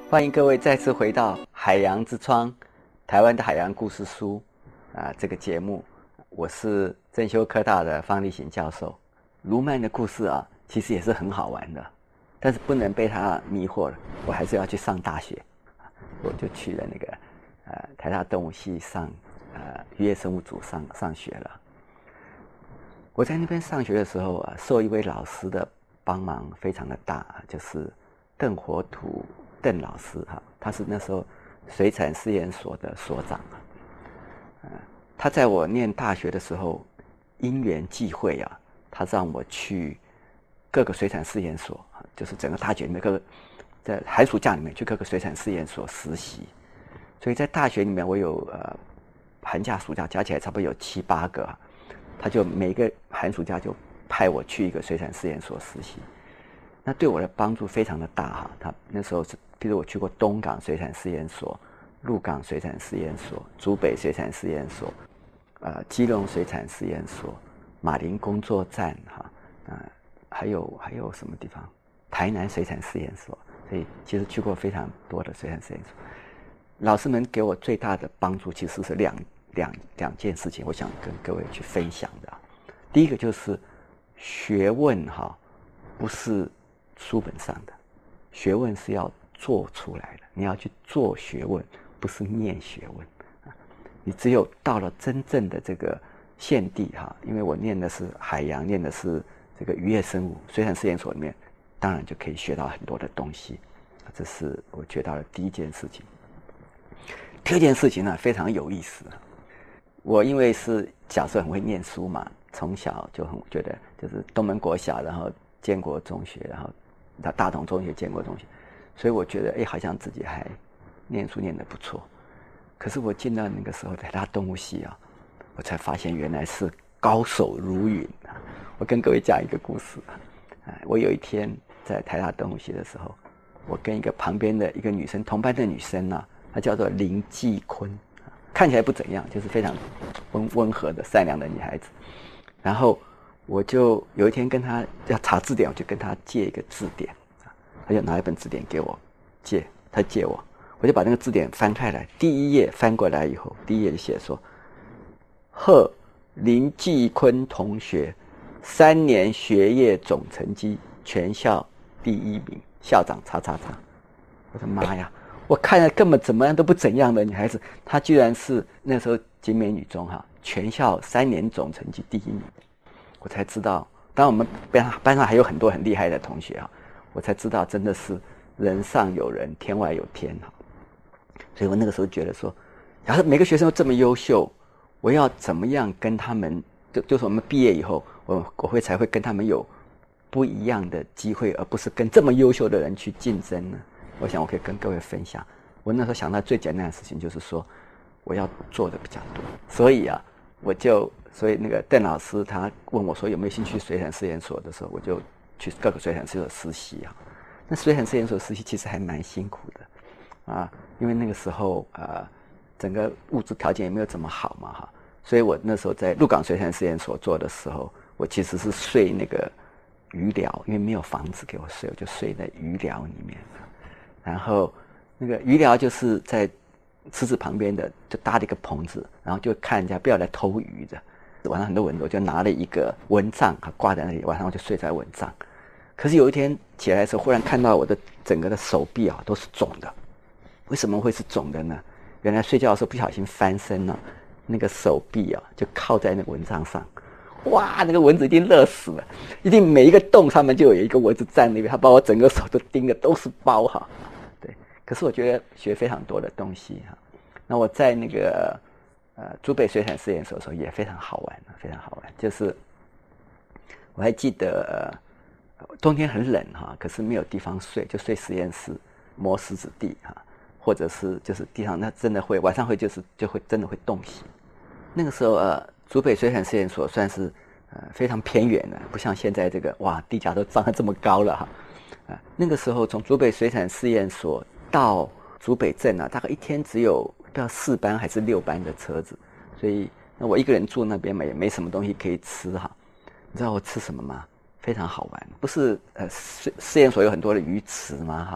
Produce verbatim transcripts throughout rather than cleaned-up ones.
欢迎各位再次回到《海洋之窗》台湾的海洋故事书啊、呃、这个节目，我是正修科大的方力行教授。卢曼的故事啊，其实也是很好玩的，但是不能被他迷惑了，我还是要去上大学，我就去了那个呃台大动物系上呃渔业生物组上上学了。我在那边上学的时候啊，受一位老师的帮忙非常的大，就是邓活土邓老师哈，他是那时候水产试验所的所长啊。呃，他在我念大学的时候，因缘际会啊，他让我去各个水产试验所，就是整个大学里面各个在寒暑假里面去各个水产试验所实习。所以在大学里面，我有呃寒假暑假加起来差不多有七八个、啊，他就每个寒暑假就派我去一个水产试验所实习。那对我的帮助非常的大哈。他那时候是，比如我去过东港水产试验所、鹿港水产试验所、竹北水产试验所、呃基隆水产试验所、马林工作站哈，呃还有还有什么地方？台南水产试验所。所以其实去过非常多的水产试验所。老师们给我最大的帮助其实是两两两件事情，我想跟各位去分享的。第一个就是学问哈，不是书本上的，学问是要做出来的，你要去做学问，不是念学问。你只有到了真正的这个现地哈，因为我念的是海洋，念的是这个渔业生物，水产试验所里面，当然就可以学到很多的东西。这是我学到的第一件事情。第二件事情呢，非常有意思。我因为是小时候很会念书嘛，从小就很觉得就是东门国小，然后建国中学，然后到大同中学、建国中学，所以我觉得哎，好像自己还念书念得不错。可是我进到那个时候台大动物系啊，我才发现原来是高手如云啊！我跟各位讲一个故事啊，我有一天在台大动物系的时候，我跟一个旁边的一个女生，同班的女生啊，她叫做林继坤，看起来不怎样，就是非常温温和的善良的女孩子。然后我就有一天跟她要查字典，我就跟她借一个字典，她就拿一本字典给我借，她借我，我就把那个字典翻开来，第一页翻过来以后，第一页就写说：贺林继坤同学三年学业总成绩全校第一名，校长叉叉叉。我的妈呀！我看了根本怎么样都不怎样的女孩子，她居然是那时候景美女中哈全校三年总成绩第一名。我才知道，当然我们班上班上还有很多很厉害的同学啊，我才知道真的是人上有人，天外有天哈。所以我那个时候觉得说，假如每个学生都这么优秀，我要怎么样跟他们，就就是我们毕业以后，我我会才会跟他们有不一样的机会，而不是跟这么优秀的人去竞争呢？我想我可以跟各位分享。我那时候想到最简单的事情就是说，我要做的比较多，所以啊，我就所以那个邓老师他问我说有没有兴趣水产试验所的时候，我就去各个水产试验所实习啊。那水产试验所实习其实还蛮辛苦的啊，因为那个时候呃整个物质条件也没有这么好嘛哈，所以我那时候在鹿港水产试验所做的时候，我其实是睡那个鱼寮，因为没有房子给我睡，我就睡在鱼寮里面。然后那个鱼寮就是在池子旁边的，就搭了一个棚子，然后就看人家不要来偷鱼的。晚上很多蚊子，我就拿了一个蚊帐挂在那里，晚上我就睡在蚊帐。可是有一天起来的时候，忽然看到我的整个的手臂啊都是肿的。为什么会是肿的呢？原来睡觉的时候不小心翻身了，那个手臂啊就靠在那个蚊帐上。哇，那个蚊子一定热死了，一定每一个洞上面就有一个蚊子站那边，它把我整个手都叮的都是包哈。对，可是我觉得学非常多的东西哈。那我在那个呃竹北水产试验所的时候也非常好玩，非常好玩。就是我还记得、呃、冬天很冷哈，可是没有地方睡，就睡实验室摸石子地哈，或者是就是地上那真的会晚上会就是就会真的会冻醒。那个时候呃。竹北水产试验所算是呃非常偏远的，不像现在这个哇地价都涨得这么高了哈。啊，那个时候从竹北水产试验所到竹北镇啊，大概一天只有不知道四班还是六班的车子，所以那我一个人住那边嘛，也没什么东西可以吃哈。你知道我吃什么吗？非常好玩，不是呃试试验所有很多的鱼池吗哈？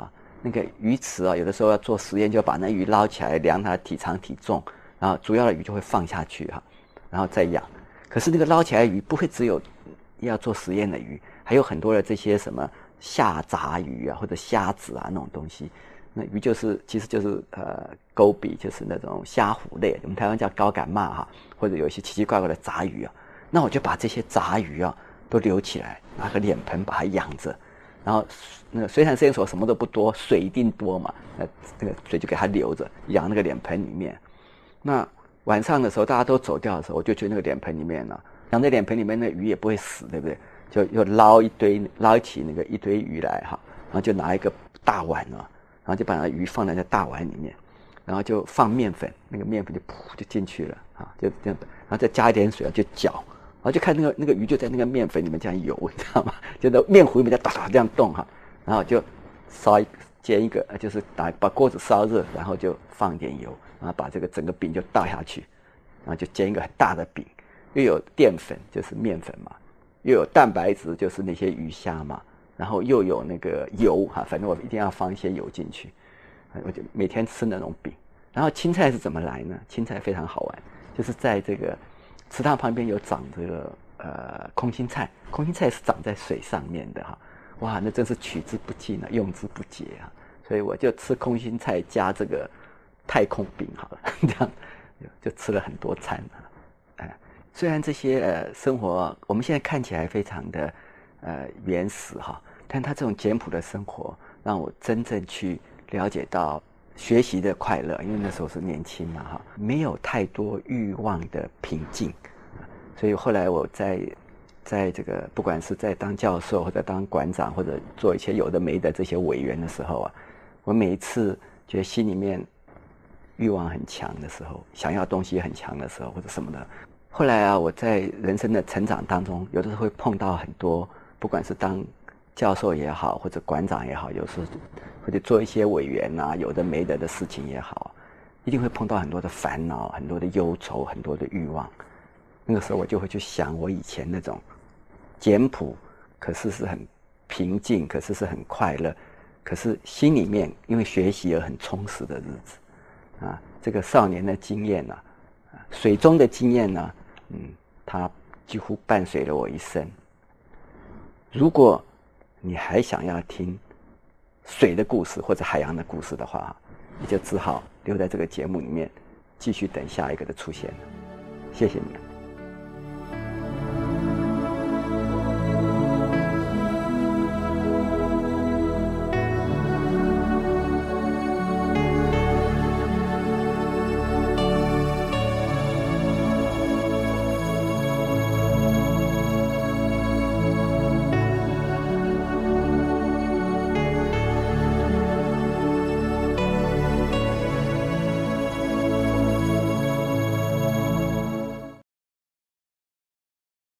那个鱼池啊，有的时候要做实验，就把那鱼捞起来量它的体长体重，然后主要的鱼就会放下去哈，然后再养。可是那个捞起来的鱼不会只有要做实验的鱼，还有很多的这些什么下杂鱼啊，或者虾子啊那种东西。那鱼就是其实就是呃钩比，就是那种虾虎类，我们台湾叫高杆骂哈，或者有一些奇奇怪怪的杂鱼啊。那我就把这些杂鱼啊都留起来，拿个脸盆把它养着。然后那个水产实验所什么都不多，水一定多嘛，那那个水就给它留着，养那个脸盆里面。那晚上的时候大家都走掉的时候，我就去那个脸盆里面呢、啊，养在脸盆里面，那鱼也不会死，对不对？就又捞一堆，捞起那个一堆鱼来哈，然后就拿一个大碗啊，然后就把那鱼放在那大碗里面，然后就放面粉，那个面粉就噗就进去了啊，就这样，然后再加一点水就搅，然后就看那个那个鱼就在那个面粉里面这样游，你知道吗？就在面糊里面在哒哒这样动哈，然后就烧一煎一个，就是打把锅子烧热，然后就放一点油，然后把这个整个饼就倒下去，然后就煎一个很大的饼，又有淀粉就是面粉嘛，又有蛋白质就是那些鱼虾嘛，然后又有那个油哈，反正我一定要放一些油进去，我就每天吃那种饼。然后青菜是怎么来呢？青菜非常好玩，就是在这个池塘旁边有长这个呃空心菜，空心菜是长在水上面的哈，哇，那真是取之不尽啊，用之不竭啊，所以我就吃空心菜加这个太空饼好了，这样就吃了很多餐啊。哎，虽然这些呃生活我们现在看起来非常的呃原始哈，但他这种简朴的生活让我真正去了解到学习的快乐，因为那时候是年轻嘛哈，没有太多欲望的平静，所以后来我在在这个不管是在当教授或者当馆长或者做一些有的没的这些委员的时候啊，我每一次觉得心里面欲望很强的时候，想要东西很强的时候或者什么的，后来啊我在人生的成长当中，有的时候会碰到很多，不管是当教授也好，或者馆长也好，有时候或者做一些委员啊，有的没的的事情也好，一定会碰到很多的烦恼，很多的忧愁，很多的欲望。那个时候我就会去想我以前那种简朴，可是是很平静，可是是很快乐，可是心里面因为学习而很充实的日子啊，这个少年的经验呢、啊，水中的经验呢，嗯，它几乎伴随了我一生。如果你还想要听水的故事或者海洋的故事的话，你就只好留在这个节目里面，继续等下一个的出现了。谢谢你。